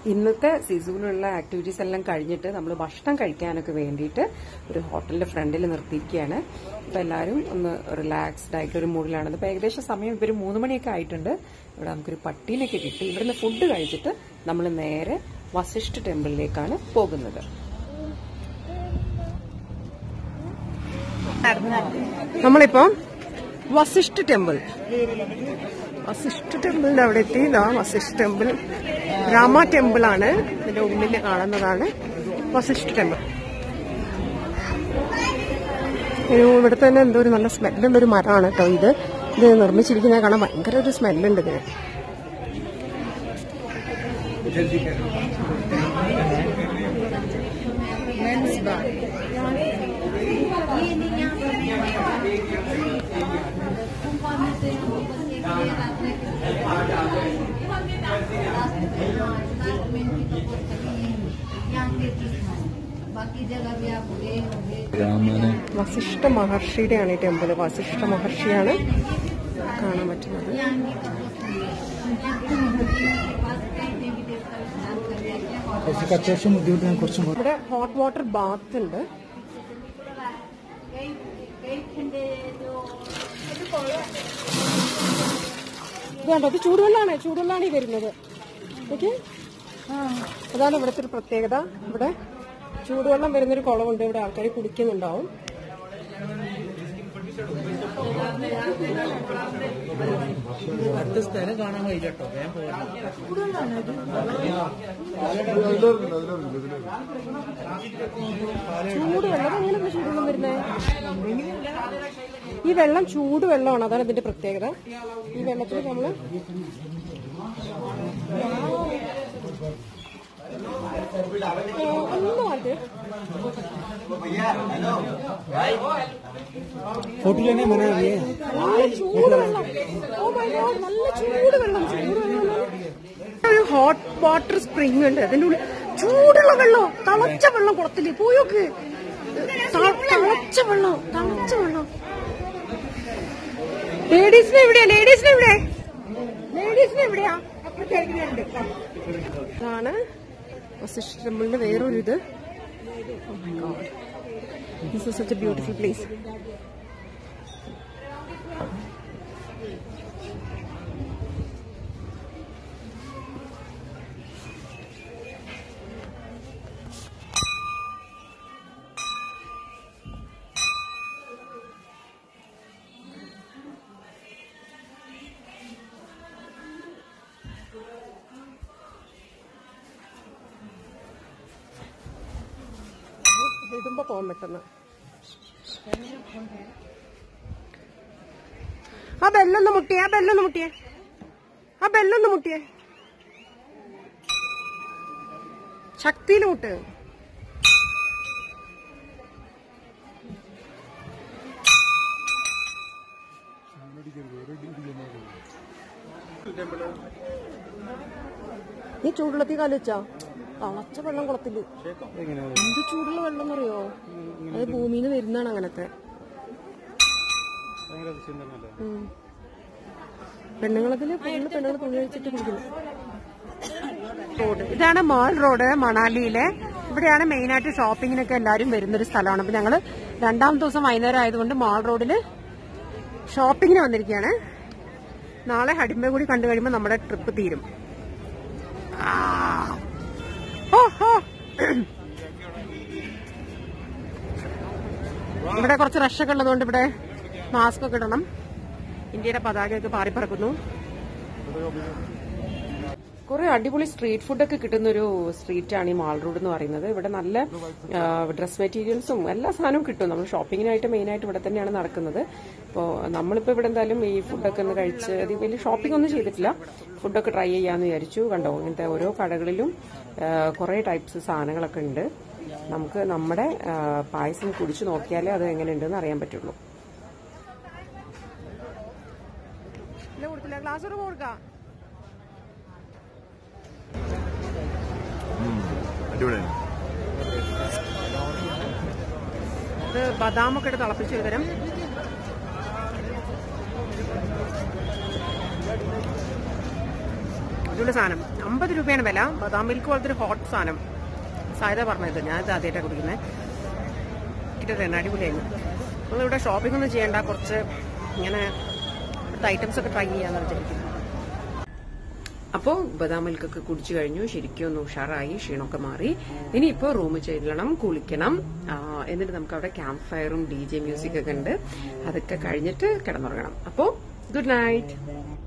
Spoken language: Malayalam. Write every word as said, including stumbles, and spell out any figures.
ഇന്നത്തെ സിസുവിലുള്ള ആക്ടിവിറ്റീസ് എല്ലാം കഴിഞ്ഞിട്ട് നമ്മൾ ഭക്ഷണം കഴിക്കാനൊക്കെ വേണ്ടിയിട്ട് ഒരു ഹോട്ടലിന്റെ ഫ്രണ്ടിൽ നിർത്തിയിരിക്കുകയാണ്. അപ്പൊ എല്ലാവരും ഒന്ന് റിലാക്സ്ഡ് ആയിട്ടുള്ള ഒരു മൂഡിലാണ്. ഇപ്പൊ ഏകദേശം സമയം ഇപ്പൊ ഒരു മൂന്ന് മണിയൊക്കെ ആയിട്ടുണ്ട്. ഇവിടെ നമുക്കൊരു പട്ടീനൊക്കെ കിട്ടി. ഇവിടുന്ന് ഫുഡ് കഴിച്ചിട്ട് നമ്മൾ നേരെ വസിഷ്ഠ ടെമ്പിളിലേക്കാണ് പോകുന്നത്. നമ്മളിപ്പോ വസിഷ്ഠ ടെമ്പിൾ വസിഷ്ഠ ടെമ്പിളിന്റെ അവിടെ എത്തി. ഇതാ വസിഷ്ഠ ടെമ്പിൾ, രാമ ടെമ്പിൾ ആണ്. ഇതിന്റെ ഉള്ളിൽ കാണുന്നതാണ് വസിഷ്ഠ ടെമ്പിൾ. ഇവിടെ തന്നെ എന്തോ ഒരു നല്ല സ്മെല്ലുള്ള ഒരു മരമാണ് കേട്ടോ ഇത്. ഇത് നിർമ്മിച്ചിരിക്കുന്നത് കാണാൻ ഭയങ്കര ഒരു സ്മെല്ലുണ്ട് ഇതിന്. വസിഷ്ഠ മഹർഷിയുടെയാണ് ഈ ടെമ്പിൾ. വസിഷ്ഠ മഹർഷിയാണ് കാണാൻ പറ്റുന്നത്. ഇവിടെ ഹോട്ട് വാട്ടർ ബാത്ത് ഉണ്ട്. ഇതുണ്ടോ, ഇത് ചൂടുവെള്ളമാണ്. ചൂടുവെള്ളമാണ് ഈ വരുന്നത്. ഓക്കെ, അതാണ് ഇവിടുത്തെ ഒരു പ്രത്യേകത. ഇവിടെ ചൂടുവെള്ളം വരുന്നൊരു കുളമുണ്ട്. ഇവിടെ ആൾക്കാർ കുടിക്കുന്നുണ്ടാവും. സ്ഥലം കാണാൻ കഴിയിട്ടോ. ചൂടുവെള്ളം എങ്ങനെയാണ് ചൂടുവെള്ളം വരുന്നത്? ഈ വെള്ളം ചൂടുവെള്ളമാണ്, അതാണ് ഇതിന്റെ പ്രത്യേകത. ഈ വെള്ളത്തിൽ നമ്മള് ഒന്നും അത് ചൂടുവെള്ളം. ഓ മൈ ഗോഡ്, നല്ല ചൂടുവെള്ളം. ചൂടുവെള്ളം. ഒരു ഹോട്ട് വാട്ടർ സ്പ്രിംഗ് ഉണ്ട്. അതിന്റെ ഉള്ളിൽ ചൂടുള്ള വെള്ളം, തളച്ച വെള്ളം കുളത്തില് പോയോക്ക്. തളച്ച വെള്ളം, തളച്ച വെള്ളം. ലേഡീസിനെ എവിടെയാ? ലേഡീസിനെ എവിടെ? ലേഡീസിനെ എവിടെയാ? ഇതാണ് വസിഷ്ഠ ടെമ്പിളിന്റെ വേറൊരു ഇത്. Oh my God, this is such a beautiful place. ഇടുമ്പോ പോകാൻ പറ്റുന്ന ആ ബെല്ലൊന്ന് മുട്ടിയേ, ആ ബെല്ലൊന്ന് മുട്ടിയേ, ആ ബെല്ലൊന്ന് മുട്ടിയേ. ശക്തിയിൽ മുട്ട്. നീ ചൂടുള്ളത്തിൽ കാലിച്ചാ? തളച്ച വെള്ളം കുളത്തില്. എന്ത് ചൂടുള്ള വെള്ളം എന്നറിയോ? അത് ഭൂമിയിൽ നിന്ന് വരുന്നതാണ് അങ്ങനത്തെ. പെണ്ണുങ്ങളതില് ഫുള്ള് പെണ്ണുങ്ങൾ തുണി വെച്ചിട്ട് കുടിക്കുന്നു. റോഡ് ഇതാണ് മാൾ റോഡ്, മണാലിയിലെ. ഇവിടെയാണ് മെയിനായിട്ട് ഷോപ്പിങ്ങിനൊക്കെ എല്ലാവരും വരുന്നൊരു സ്ഥലമാണ്. അപ്പൊ ഞങ്ങള് രണ്ടാമത്തെ ദിവസം വൈകുന്നേരം ആയതുകൊണ്ട് മാൾ റോഡില് ഷോപ്പിങ്ങിന് വന്നിരിക്കുകയാണ്. നാളെ ഹഡിമ്പ കൂടി കണ്ടു കഴിയുമ്പോൾ നമ്മുടെ ട്രിപ്പ് തീരും. ഇവിടെ കുറച്ച് റഷൊക്കെ ഉള്ളതുകൊണ്ട് ഇവിടെ മാസ്ക് ഒക്കെ ഇടണം. ഇന്ത്യയുടെ പതാകയൊക്കെ പാറിപ്പറക്കുന്നു. കുറെ അടിപൊളി സ്ട്രീറ്റ് ഫുഡൊക്കെ കിട്ടുന്ന ഒരു സ്ട്രീറ്റാണ് ഈ മാൾ റോഡ് എന്ന് പറയുന്നത്. ഇവിടെ നല്ല ഡ്രസ് മെറ്റീരിയൽസും എല്ലാ സാധനവും കിട്ടും. നമ്മൾ ഷോപ്പിങ്ങിനായിട്ട് മെയിനായിട്ട് ഇവിടെ തന്നെയാണ് നടക്കുന്നത്. അപ്പോൾ നമ്മളിപ്പോൾ ഇവിടെ എന്തായാലും ഈ ഫുഡൊക്കെ ഒന്ന് കഴിച്ച് അത് വലിയ ഷോപ്പിംഗ് ഒന്നും ചെയ്തിട്ടില്ല. ഫുഡൊക്കെ ട്രൈ ചെയ്യാമെന്ന് വിചാരിച്ചു. കണ്ടോ, ഇങ്ങനത്തെ ഓരോ കടകളിലും കുറേ ടൈപ്സ് സാധനങ്ങളൊക്കെ ഉണ്ട്. നമുക്ക് നമ്മുടെ പായസം കുടിച്ചു നോക്കിയാലേ അത് എങ്ങനെയുണ്ടെന്ന് അറിയാൻ പറ്റുള്ളൂ. ഇത് ബദാമൊക്കെ ഇട്ട് തിളപ്പിച്ച് തരും. അടിപൊളി സാധനം. അമ്പത് രൂപയാണ് വില. ബദാം മിൽക്ക് പോലത്തെ ഒരു ഹോട്ട് സാധനം. സാധ്യത പറഞ്ഞത് ഞാനിത് ആദ്യമായിട്ടാണ് കുടിക്കുന്നത്. കിട്ടുന്നത് അടിപൊളിയായിരുന്നു. നമ്മളിവിടെ ഷോപ്പിംഗ് ഒന്നും ചെയ്യേണ്ട, കുറച്ച് ഇങ്ങനെ ഐറ്റംസ് ഒക്കെ ട്രൈ ചെയ്യാന്ന് വിചാരിക്കുന്നു. അപ്പോൾ ബദാം മിൽക്കൊക്കെ കുടിച്ചു കഴിഞ്ഞു. ശരിക്കും ഒന്ന് ഉഷാറായി, ക്ഷീണമൊക്കെ മാറി. ഇനിയിപ്പോൾ റൂമിൽ ചെല്ലണം, കുളിക്കണം. എന്നിട്ട് നമുക്ക് അവിടെ ക്യാമ്പ് ഫയറും ഡി ജെ മ്യൂസിക് ഒക്കെ ഉണ്ട്. അതൊക്കെ കഴിഞ്ഞിട്ട് കിടന്നുറങ്ങണം. അപ്പോൾ ഗുഡ് നൈറ്റ്.